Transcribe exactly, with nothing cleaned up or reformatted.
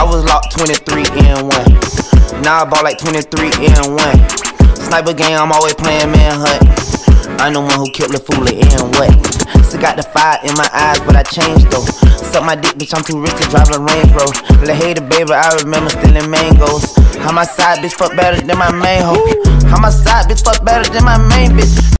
I was locked twenty-three in one. Now I bought like twenty-three in one. Sniper game, I'm always playing manhunt. I'm the one who killed the fool in what? Still got the fire in my eyes, but I changed though. Suck my dick, bitch, I'm too rich to drive a Range Rover. Little hater, baby, I remember stealing mangoes. How my side bitch fuck better than my main hoe. How my side bitch fuck better than my main bitch.